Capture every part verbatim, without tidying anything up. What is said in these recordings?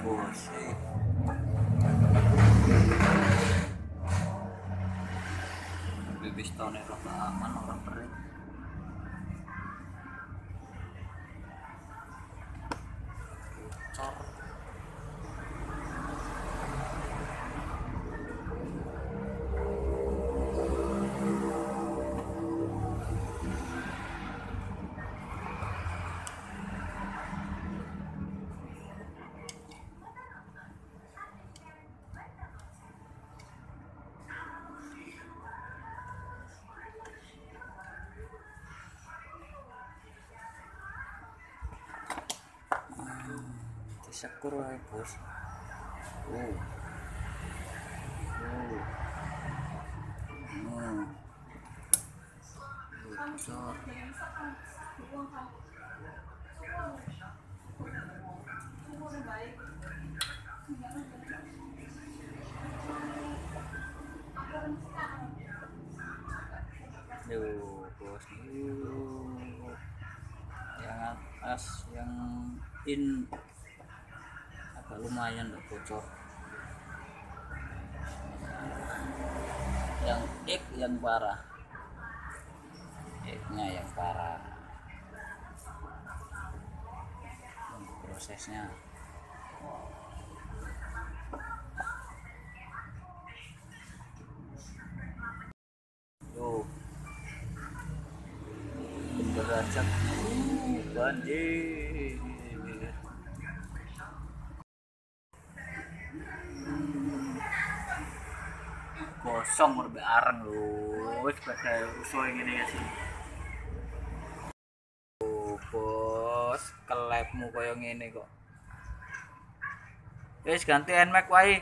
bos. Bibis tahun itu aman orang perit. Cor. Syukur wae bos. Oh. Oh. Hmm. Bocor. Yo, bos. Yo. Yang atas, yang in agak lumayan loh bocor. Yang X yang parah, X-nya yang parah. Untuk prosesnya. Yo, derajat banjir. Kosong merbe areng lho, wis badhe usuh ngene ya sih. Oh, bos, kelepmu koyo ngene kok. Wis ganti Nmax wae.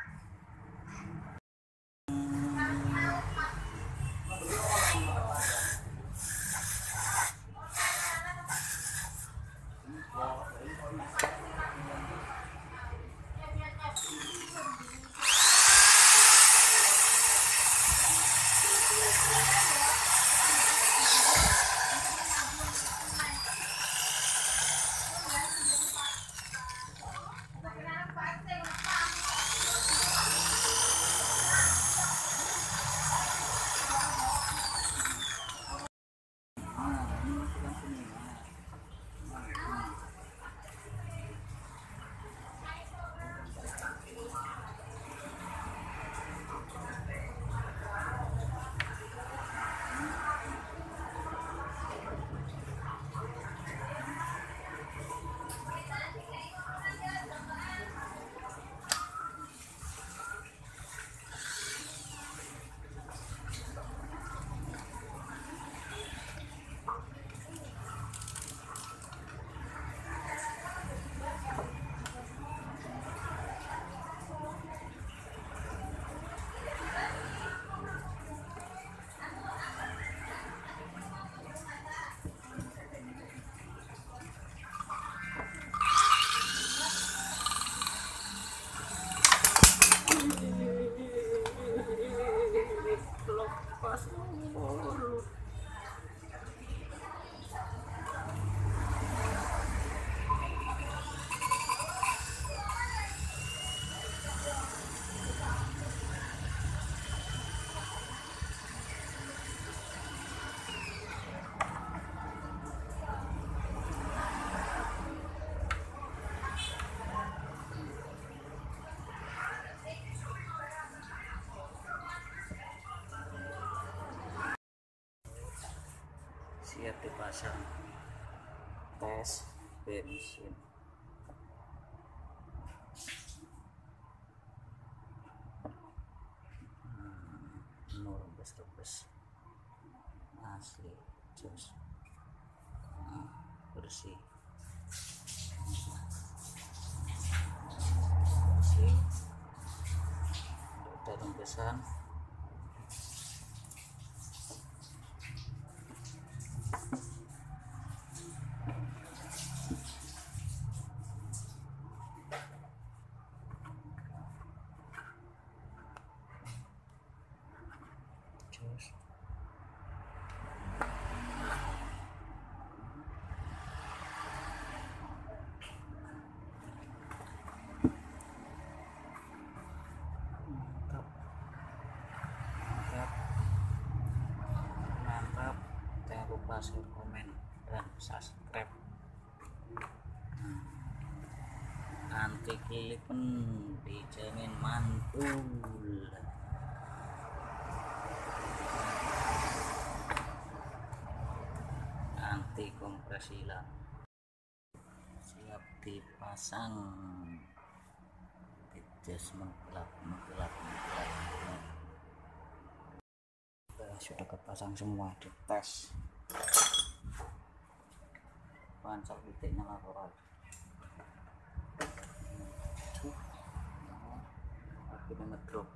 Siap dipasang. Tes bensin. Hmm, no rembes-rembes. Asli, jos. Nah, bersih. Bersih. Udah rembesan. Jos. lupa share, komen, dan subscribe. Anti klik pun dijamin mantul. Anti kompresi hilang, siap dipasang. Jas mengkilap mengkilap mengkilap. Sudah kepasang semua, dites pansel titiknya laporan akhirnya ngedrop.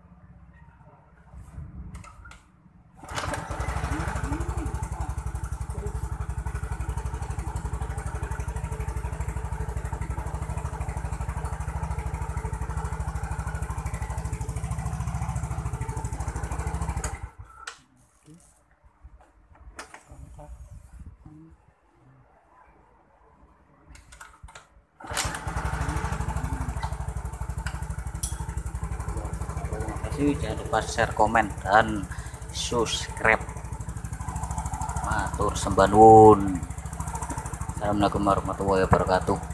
Jangan lupa share, komen, dan subscribe. Matur sembah nuwun. Assalamualaikum warahmatullahi wabarakatuh.